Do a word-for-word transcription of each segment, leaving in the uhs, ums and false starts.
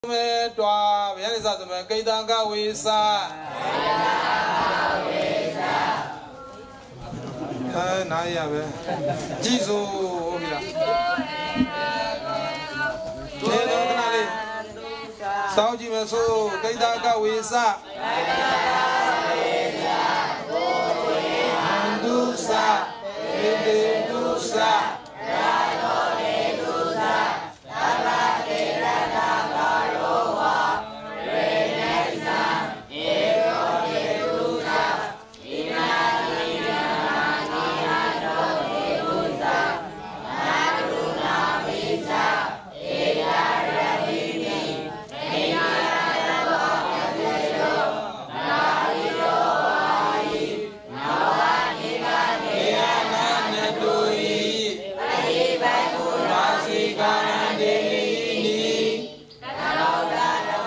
me dwa byan sa me kaita ka we sa eh na ya be ji soဟုတ်ပြီလားဒီတော့ခဏလေးစောင်းကြည့်မယ်ဆိုကိတာကဝေစဟန္ဒုစေတေတုစရာတော်တေတုစသဗ္ဗတေရတဘာရောဝရေနေသံဧရောတေတုစဣနာတိနာနိယတော်တေတုစသာရုဏာမိစဧရာရတိနိမေယရတောပသေယောနာဟိရောဝါဟိနဝနိကနေယနာနတုဟိပရိဘိကုရာစီကာနန္တေနိတတောဒတော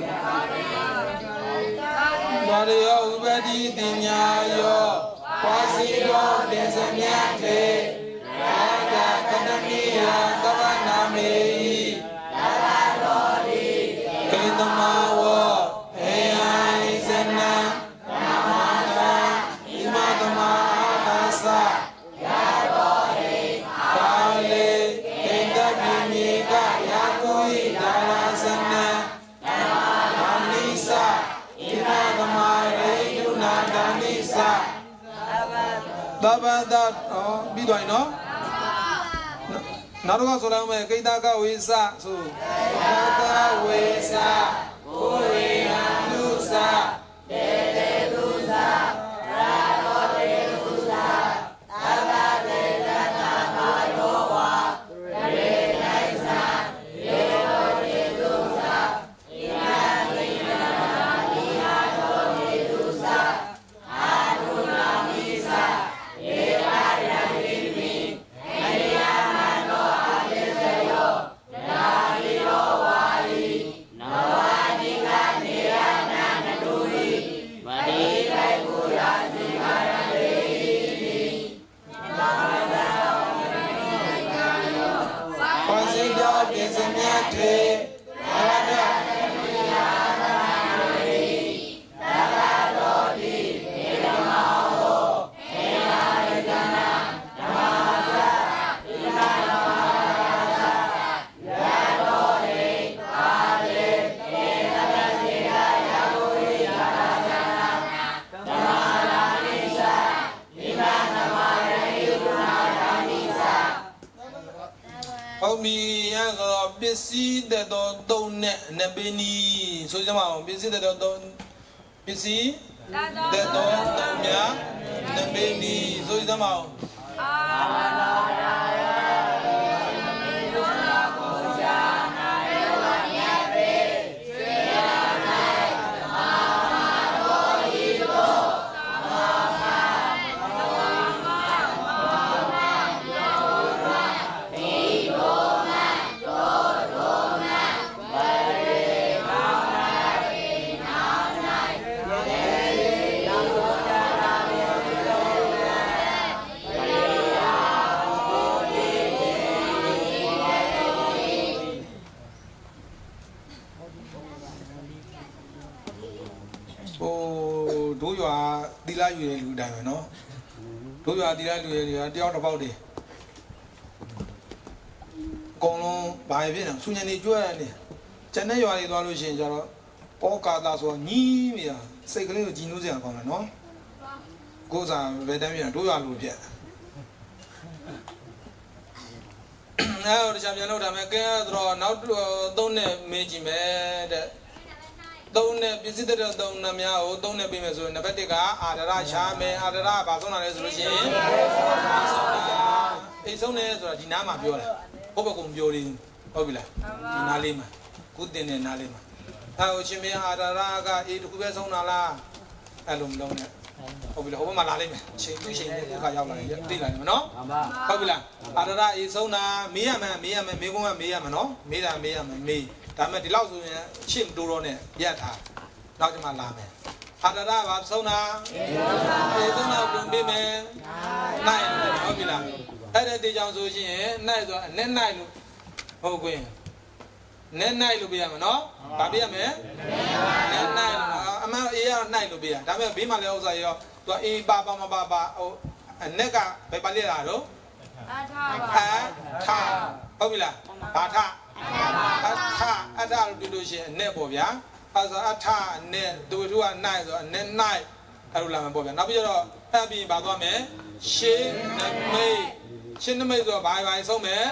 နာရယောဥပတိတိညာယောဝါစီရောတေစမြတ်တေရာဂကတမိယသဗ္ဗနာမေဟိသဗ္ဗတောတိကိတမဝေယံဇနံနမတံဣမတမအာသယတောဟိကာလေကိတပိမိကယာကုဟိဒါရသနံနမနိသဣမတမရေယုနာဒာနိသသဗ္ဗတဩပြီးသွားပြီနော်နောက်တော့ဆိုလိုက်မယ်ကိတာကဝေစဆိုကိတာဝေစကိုရေဟန္တုစတေတေတုစရာတော်တေတုစသဗ္ဗတေရတဘာရောဝရေနေသံဧရောတေတုစဣနာတိနာနိယတော်တေတုစအာရုဏာမိစဧရာယတိမိမေယမနောအသေစယောနာဟိရောဝါဟိနဝနိကနေယနာနတုဟိပရိဘေကုရာစီကာရတေနိနာမပါစီတောပိစမြတ်တေရတမိယာမဟိသဗ္ဗတောတိဧရမဟောဧရာယတနာဓမ္မသဣမနမသယတောဟိကာလေဧတပတိကယာဘုဟိယာရသနာဓမ္မရာနိသဣမနမယေယုနာဓာနိသဟုတ်ပြီရသောပစ္စည်းတဲ့တော်သုံးနဲ့နဘေနီဆိုကြပါအောင်ပစ္စည်းတဲ့တော်သုံးပစ္စည်းတဲ့တော်သုံးများနဘေနီဆိုကြပါအောင်အာမနာရာယမေဒုနာကိုရှာနာယေဝညပေစေယနာအာရောဟိတောအာမတို့ရွာတီလာယူရလူတိုင်းပဲနော်တို့ရွာတီလာလူရတွေကတယောက်တစ်ပေါက်တည်းအကုန်လုံးဘာဖြစ်လဲဆူညံနေကြွရတယ်ကျန်တဲ့ရွာတွေသွားလို့ရှိရင်ကျတော့ပေါကာတာဆိုညီးမိတာစိတ်ကလေးကိုကြည်နူးစရာကောင်းတယ်နော်ကိုယ်စားဘယ်တမ်းပြန်တို့ရွာလူဖြစ်အဲ့တော့ကြာပြန်လို့ဒါမဲ့ကဲတော့နောက်သုံးနဲ့မေးကြည့်မယ်တဲ့သုံးနဲ့ပစ္စည်းတဲ့သုံးနှများကိုသုံးနဲ့ပြင်မယ်ဆိုရင်နံပါတ်တစ်ကအာဒရရှာမယ်အာဒရဘာဆုံးတာလဲဆိုလို့ရှိရင်အိမ်ဆုံးတယ်ဆိုတာဒီနားမှာပြောတာဘုဘကုံပြောတယ်ဟုတ်ပြီလားဒီနားလေးမှာကုတင်တဲ့နားလေးမှာအဲဟိုရှင်မင်းအာဒရကအေးတခုပဲဆုံးတာလားအဲ့လိုမလုံးနဲ့ဟုတ်ပြီလားဟိုဘက်မှာလာလိမ့်မယ်ချိန်သူ့ချိန်နဲ့ခါရောက်လာရင်သိလာတယ်မနော်ဟုတ်ပြီလားအာဒရအေးဆုံးတာမေးရမယ်မေးရမယ်မေးခွန်းကမေးရမယ်နော်မေးတာမေးရမယ်မေးဒါမဲ့ဒီလောက်ဆိုရင်ရှင်းတိုးတော့နဲ့ရက်ထားနောက်ကျမှလာမယ်အာဒရဘာဆုံးတာအေးဆုံးတာပြန်ပေးမယ်နိုင်ဟုတ်ပြီလားအဲ့တဲ့တေချောင်ဆိုရင်နိုင်ဆိုအနဲ့နိုင်လို့ဟုတ်ကွင်းနဲနိုင်လို့ပြရမယ်နော်ဘာပြရမလဲနဲနိုင်အမှန်အေးရနိုင်လို့ပြရဒါပေမဲ့ဘေးမှာလည်းဥစ္စာရောသူကအေးပါပါမပါပါဟိုအနက်ကဘယ်ပါလိလာတော့အထပါအထဟုတ်ပြီလားဘာထအထအထလို့ပြောလို့ရှိရင်အနက်ပေါ့ဗျာအဲဆိုအထအနက်သူတို့ကနိုင်ဆိုအနက်နိုင်အဲ့လိုလာမှာပေါ့ဗျာနောက်ပြီးတော့အပ်ပြီးပါသွားမယ်ရှင်းနမိတ်ရှင်းနမိတ်ဆိုတော့ဘာဘာဆုံးမယ်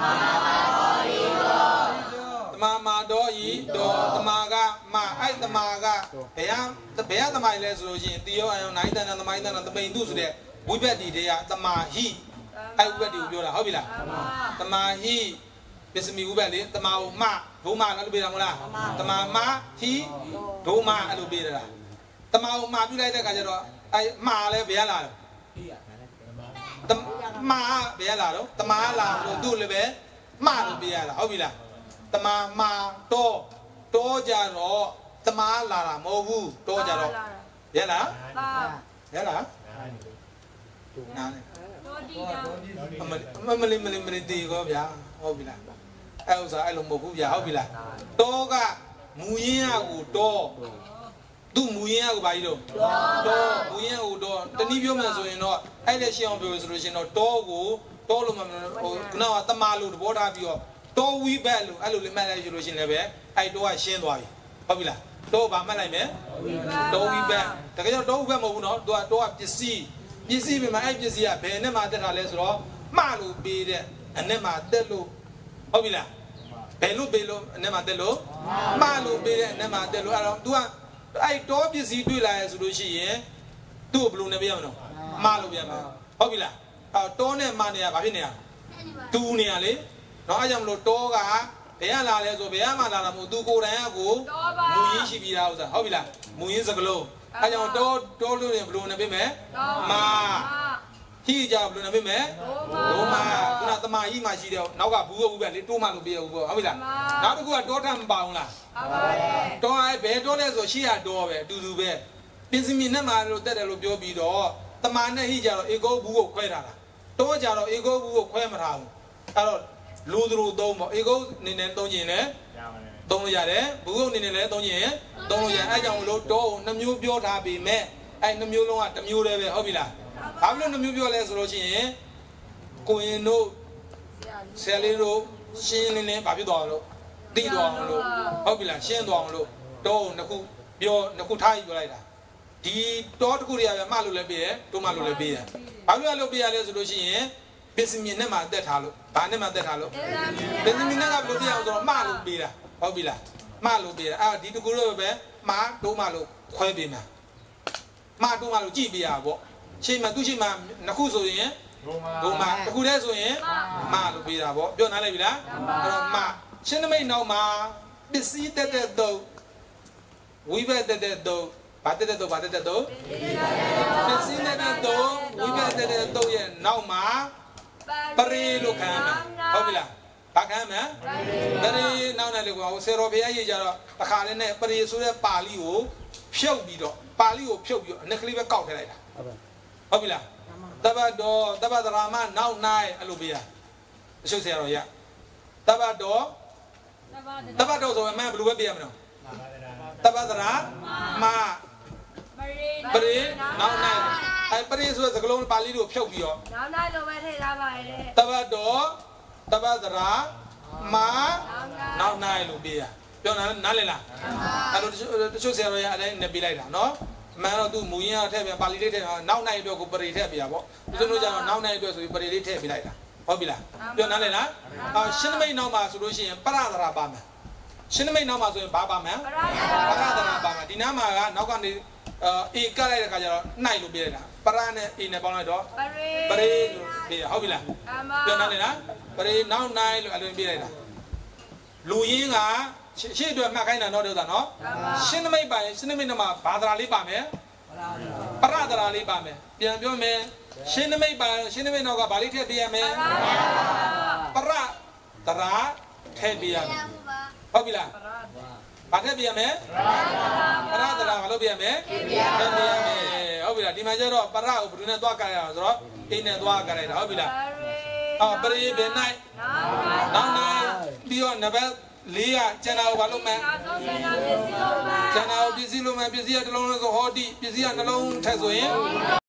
တမမာတော်ဤတော်တမာကမအဲ့တမာကဘယ်ဟာဘယ်ဟာတမိုင်လဲဆိုလို့ရှိရင်တီယောအယုံနိုင်တန်တမိုင်းတန်တမိန်သူဆိုတဲ့ဝိဘတ်တီတွေကတမာဟိအဲ့ဝိဘတ်တီကိုပြောတာဟုတ်ပြီလားတမာဟိပစ္စမီဝိဘတ်လေတမာဟုမဒုမလည်းပြောတာမဟုတ်လားတမာမဟိဒုမအဲ့လိုပြောတာတမာဟုမပြုလိုက်တဲ့ခါကျတော့အဲ့မာလည်းဘယ်ဟာလာလဲတမာဘယ်ဟာလာတော့တမာလာလို့သူ့လည်းပဲမလို့ပြောရတာဟုတ်ပြီလားတမာမာတော့တော့ကြတော့တမာလာတာမဟုတ်ဘူးတော့ကြတော့ရလားရလားနားလေမမလေးမလေးမလေးတီကောဗျာဟုတ်ပြီလားအဲ့ဥစ္စာအဲ့လိုမဟုတ်ဘူးဗျာဟုတ်ပြီလားတော့ကမူရင်းကကိုတော့သူ့မူရင်းကကိုဘာကြီးတော့တော့မူရင်းကိုတော့တနည်းပြောမှဆိုရင်တော့အဲ့လက်ရှင်းအောင်ပြောဆိုလို့ရှိရင်တော့တော့ကိုတော့လို့မဟိုခုနကတမာလို့သဘောထားပြီးတော့တော့ဝိဘတ်လို့အဲ့လိုလေးမှတ်လိုက်ရလို့ရှိရင်လည်းပဲအဲ့တော့ကရှင်းသွားပြီဟုတ်ပြီလားတော့ဗာမှတ်လိုက်မယ်တော့ဝိဘတ်တကယ်တော့တော့ဝိဘတ်မဟုတ်ဘူးနော်တော့တော့ကပစ္စည်းပစ္စည်းပဲမှာအဲ့ပစ္စည်းကဘယ်နဲ့မှတက်တာလဲဆိုတော့မှားလို့ပေးတဲ့အနဲ့မှတက်လို့ဟုတ်ပြီလားဘယ်လို့ပေးလို့အနဲ့မှတက်လို့မှားလို့ပေးတဲ့အနဲ့မှတက်လို့အဲ့တော့ तू ကအဲ့တော့ပစ္စည်းတွေ့လာရဆိုလို့ရှိရင်သူ့ကိုဘယ်လိုနဲ့ပြရမလို့မှားလို့ပြရမှာဟုတ်ပြီလားအဲ့တော့နဲ့မှားနေရဘာဖြစ်နေရတူနေရလေနော်အဲ့ကြောင့်မလို့တော့ကဘယ်ကလာလဲဆိုဘယ်ကမှလာတာမဟုတ်သူကိုယ်တိုင်ကကိုမူရင်းရှိပြီးသားဥစ္စာဟုတ်ပြီလားမူရင်းစကလုံးအဲ့ကြောင့်တော့တော့လို့ရင်ဘယ်လိုနဲ့ပြမယ်မာဟိကြဘယ်လိုနဲ့ပြမယ်ဒုမာခုနသမာဟိမှရှိတယ်နောက်ကဘူးဘူးပဲလေတိုးမှလို့ပြရဘူးပေါ့ဟုတ်ပြီလားနောက်တစ်ခုကတော့ထမပါဘူးလားဟုတ်ပါတယ်တော့အဲ့ဘယ်တော့လဲဆိုရှေ့ရတော့ပဲအတူတူပဲပြင်စင်မြင့်နဲ့မှလို့တက်တယ်လို့ပြောပြီးတော့တမာနဲ့ဟိကြတော့အေကောဘူးကိုခွဲထားတာတော့ကြတော့အေကောဘူးကိုခွဲမထားဘူးအဲ့တော့လူသူတို့သုံးပေါ့အေကုတ်နေနဲ့သုံးကျင်လည်းသုံးလို့ရတယ်ဘူးကုတ်နေနဲ့လည်းသုံးကျင်သုံးလို့ရအဲ့ကြောင့်လို့တော့နှမျိုးပြောထားပေမဲ့အဲ့နှမျိုးလုံးကတစ်မျိုးတည်းပဲဟုတ်ပြီလားဘာဖြစ်လို့နှမျိုးပြောလဲဆိုလို့ရှိရင်ကိုရင်တို့ဆယ်လေးတို့ရှင်းနေနေဘာဖြစ်သွားလို့သိသွားအောင်လို့ဟုတ်ပြီလားရှင်းသွားအောင်လို့တော့နှစ်ခုပြောနှစ်ခုထားယူလိုက်တာဒီတော့တစ်ခုတွေကပဲမှလို့လည်းပြည့်ရတို့မှလို့လည်းပြည့်ရဘာလို့လို့ပြည့်ရလဲဆိုလို့ရှိရင်ပစ္စည်းမြင့်နဲ့မှတက်ထားလို့ဘာနဲ့မှတက်ထားလို့ပစ္စည်းမြင့်နဲ့ကဘယ်လိုပြအောင်ဆိုတော့မလို့ပေးတာဟုတ်ပြီလားမလို့ပေးတာအာဒီတကူတော့ပဲမတို့မလို့ခွဲပေးမှာမတို့မလို့ကြည့်ပေးရပေါ့ရှေ့မှာသူ့ရှေ့မှာနှစ်ခုဆိုရင်တို့မတခုတည်းဆိုရင်မလို့ပေးတာပေါ့ပြောနားလိုက်ပြီလားအဲ့တော့မရှင်းနမိတ်နောက်မှာပစ္စည်းတက်တဲ့တော့ဝိဘတ်တက်တဲ့တော့ဘာတက်တဲ့တော့ဘာတက်တဲ့တော့ပစ္စည်းတက်တဲ့တော့ဝိဘတ်တက်တဲ့တော့ရဲ့နောက်မှာပရိလို့ခံမှာဟုတ်ပြီလားဘာခံမှာပရိနောက်နဲ့လေကွာဆယ်တော်ဘုရားရေးကြတော့အခါလေးနဲ့ပရိဆိုတဲ့ပါဠိကိုဖြုတ်ပြီးတော့ပါဠိကိုဖြုတ်ပြီးတော့အနှစ်ကလေးပဲကောက်ထည့်လိုက်တာဟုတ်ပြီလားတပတ်တော်တပတ်သရမနောက်နိုင်အဲ့လိုပေးတာအရှုပ်ဆရာတော်ရတပတ်တော်တပတ်တော်ဆိုရင်အမှန်ဘယ်လိုပဲပေးရမလဲတပတ်သရမပရိနောက်နိုင်အဲ့ပရိဆိုတဲ့စကားလုံးပါဠိကိုဖြုတ်ပြီးတော့နောက်နိုင်လိုပဲထည့်ထားပါရဲ့တပတ်တော်တပတ်သရမနောက်နိုင်လို့ပေးရပြောနာနားလည်လားအဲ့လိုတချို့ဆရာတော်ရအဲ့ဒါနဲ့ပေးလိုက်တာနော်အမှန်တော့သူမူရင်းကထည့်ပြပါဠိလေးထည့်နောက်နိုင်အတွက်ကိုပရိထည့်ပြရပေါ့ဒီလိုမျိုးကျတော့နောက်နိုင်အတွက်ဆိုပြီးပရိလေးထည့်ပြလိုက်တာဟုတ်ပြီလားပြောနားလည်လားအော်ရှင်းနမိတ်နောက်မှာဆိုလို့ရှိရင်ပရသရာပါမယ်ရှင်းနမိတ်နောက်မှာဆိုရင်ဘာပါမယ်ပရသရာပါမယ်ဒီနားမှာကနောက်ကနေအေကတ်လိုက်တဲ့ခါကျတော့နိုင်လို့ပြလိုက်တာပရနဲ့အေနဲ့ပေါင်းလိုက်တော့ပရိလို့ပြရဟုတ်ပြီလားပြောနားလည်လားပရိနောက်နိုင်လို့အဲ့လိုပြလိုက်တာလူရင်းကရှေ့အတွက်မှတ်ခိုင်းတာတော့တဲ့ဥစ္စာနော်ရှင်းနမိတ်ပါရင်ရှင်းနမိတ်နောက်မှာဘာသာလေးပါမယ်ပရသရာလေးပါမယ်ပြန်ပြောမယ်ရှင်းနမိတ်ပါရှင်းနမိတ်နောက်ကဘာလေးထည့်ပေးရမယ်ပရသရာထည့်ပေးရမယ်ဟုတ်ပြီလားဘာထည့်ပေးရမယ်ပရသရာဘာလုပ်ပေးရမယ်ထည့်ပေးရမယ်ဟုတ်ပြီလားဒီမှာကျတော့ပရကိုဘယ်သူနဲ့သွားကြရအောင်ဆိုတော့အိနဲ့သွားကြလိုက်တာဟုတ်ပြီလားအော်ပရိဘယ်နိုင်နောက်နိုင်ပြီးတော့နံပါတ် Lia, Channel Baluman. Channel busy lumen, busy at alone as a hobby, busy and alone Tazoin.